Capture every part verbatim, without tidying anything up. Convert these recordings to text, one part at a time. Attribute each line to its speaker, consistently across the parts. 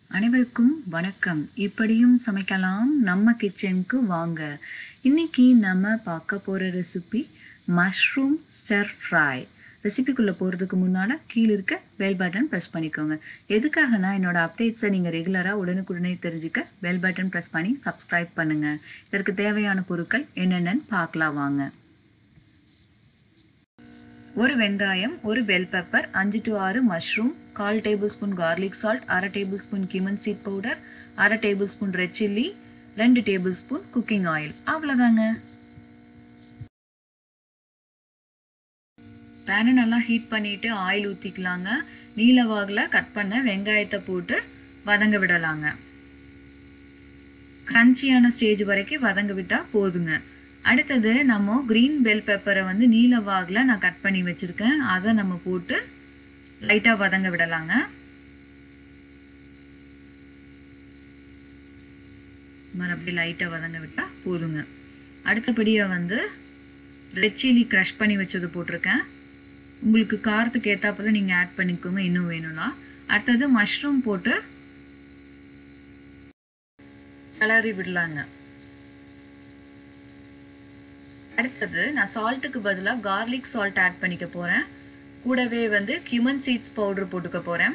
Speaker 1: அனைவருக்கும் வணக்கம். இப்படியும் சமைக்கலாம் நம்ம கிச்சனுக்கு வாங்க. இன்னைக்கு நம்ம பார்க்க போற ரெசிபி மஷ்ரூம் ஸ்டர் ஃப்ரை. ரெசிபிக்குள்ளே போகிறதுக்கு முன்னால் கீழே இருக்க பெல் பட்டன் ப்ரெஸ் பண்ணிக்கோங்க. எதுக்காகனா என்னோட அப்டேட்ஸை நீங்கள் ரெகுலராக உடனுக்குடனே தெரிஞ்சுக்க பெல் பட்டன் ப்ரெஸ் பண்ணி சப்ஸ்கிரைப் பண்ணுங்கள். இதற்கு தேவையான பொருட்கள் என்னென்னு பார்க்கலாம் வாங்க. ஒரு வெங்காயம், ஒரு பெல் பெப்பர், அஞ்சு டு ஆறு மஷ்ரூம், கால் டேபிள் ஸ்பூன் கார்லிக் சால்ட், அரை tablespoon cumin seed powder, அரை டேபிள் ஸ்பூன் ரெட் சில்லி, ரெண்டு டேபிள் ஸ்பூன் குக்கிங் ஆயில். அவ்வளோதாங்க. பேனை நல்லா ஹீட் பண்ணிட்டு ஆயில் ஊற்றிக்கலாங்க. நீலவாகில் கட் பண்ண வெங்காயத்தை போட்டு வதங்க விடலாங்க. கிரன்ச்சியான ஸ்டேஜ் வரைக்கும் வதங்க விட்டால் போதுங்க. அடுத்தது நம்ம க்ரீன் பெல் பெப்பரை வந்து நீலவாகில் நான் கட் பண்ணி வச்சுருக்கேன். அதை நம்ம போட்டு லைட்டாக வதங்க விடலாங்க. மறுபடியும் லைட்டாக வதங்க விட்டால் போதுங்க. அடுத்தபடியாக வந்து ரெட் சில்லி க்ரஷ் பண்ணி வச்சது போட்டிருக்கேன். உங்களுக்கு காரத்துக்கு ஏற்றாப்புல நீங்கள் ஆட் பண்ணிக்கோங்க இன்னும் வேணும்னா. அடுத்தது மஷ்ரூம் போட்டு கிளறி விடலாங்க. அடுத்தது நான் சால்ட்டுக்கு பதிலாக கார்லிக் சால்ட் ஆட் பண்ணிக்க போகிறேன். கூடவே வந்து கிமன் சீட்ஸ் பவுடர் போட்டுக்க போகிறேன்.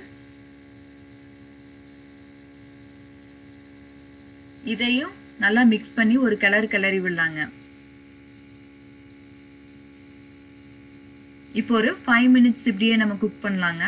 Speaker 1: இதையும் நல்லா மிக்ஸ் பண்ணி ஒரு கிளறு கிளறி விடலாங்க. இப்போ ஒரு ஃபைவ் மினிட்ஸ் இப்படியே நம்ம குக் பண்ணலாங்க.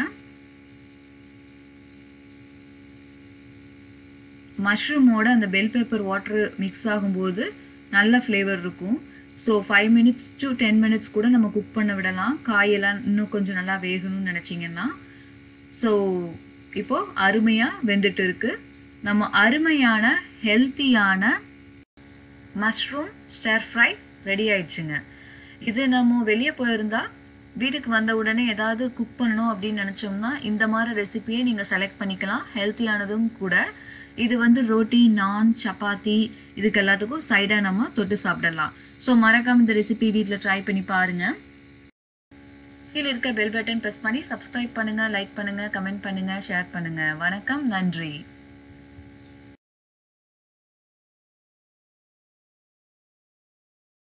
Speaker 1: மஷ்ரூமோட அந்த பெல் பெப்பர் வாட்டர் மிக்ஸ் ஆகும்போது நல்ல ஃப்ளேவர் இருக்கும். So five minutes to ten minutes கூட நம்ம குக் பண்ண விடலாம், காயெல்லாம் இன்னும் கொஞ்சம் நல்லா வேகணும்னு நினச்சிங்கன்னா. ஸோ இப்போது அருமையாக வெந்துட்டு இருக்கு. நம்ம அருமையான ஹெல்த்தியான மஷ்ரூம் ஸ்டர் ஃப்ரை ரெடி ஆயிடுச்சுங்க. இது நம்ம வெளியே போயிருந்தா வீட்டுக்கு வந்த உடனே ஏதாவது குக் பண்ணணும் அப்படின்னு நினச்சோம்னா இந்த மாதிரி ரெசிபியை நீங்கள் செலக்ட் பண்ணிக்கலாம். ஹெல்த்தியானதும் கூட. இது வந்து ரோட்டி, நான், சப்பாத்தி இதுக்கு எல்லாத்துக்கும் சைடாக நம்ம தொட்டு சாப்பிடலாம். ஸோ மறக்காம இந்த ரெசிபி வீட்டில் ட்ரை பண்ணி பாருங்கள். கீழே இருக்க பெல் பட்டன் ப்ரெஸ் பண்ணி சப்ஸ்கிரைப் பண்ணுங்கள், லைக் பண்ணுங்கள், கமெண்ட் பண்ணுங்கள், ஷேர் பண்ணுங்கள். வணக்கம், நன்றி.